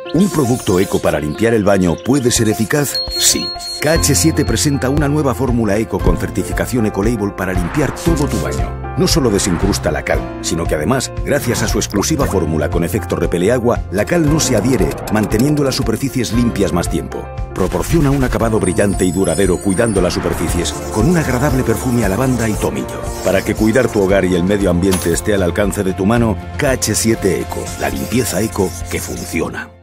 ¿Un producto eco para limpiar el baño puede ser eficaz? Sí. KH7 presenta una nueva fórmula eco con certificación Ecolabel para limpiar todo tu baño. No solo desincrusta la cal, sino que además, gracias a su exclusiva fórmula con efecto repeleagua, la cal no se adhiere, manteniendo las superficies limpias más tiempo. Proporciona un acabado brillante y duradero cuidando las superficies, con un agradable perfume a lavanda y tomillo. Para que cuidar tu hogar y el medio ambiente esté al alcance de tu mano, KH7 Eco, la limpieza eco que funciona.